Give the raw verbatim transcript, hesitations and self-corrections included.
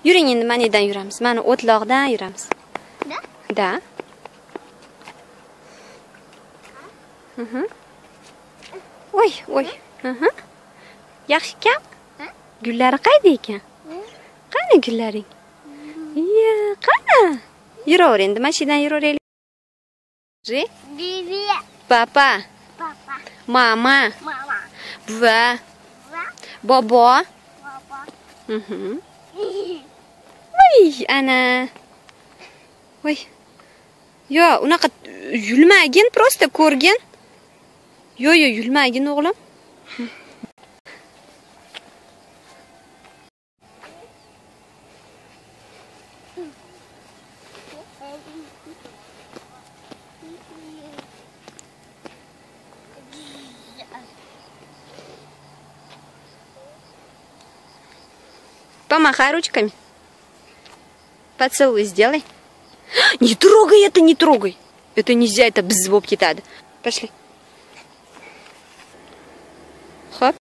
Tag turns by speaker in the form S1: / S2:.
S1: Yuring endi manidan yuramiz. Mana o'tloqdan yuramiz.
S2: Da?
S1: Da. Mhm. Voy, voy. Mhm. Yaxshi kam? Gullari qayda ekan? Qani gullaring? Iya, qani? Yuraver endi, mashinadan yuraveraylik.
S2: Bibi.
S1: Papa.
S2: Papa.
S1: Mama.
S2: Mama.
S1: Buva.
S2: Va.
S1: Bobo.
S2: Papa.
S1: Mhm. Voy, ana. Voy. Yo, unaqa yulmagin, просто ko'rgin. Yo, yo, yulmagin o'g'lim. Помахай ручками. Поцелуй сделай. Не трогай это, не трогай. Это нельзя, это бзбоб китада. Пошли. Хоп.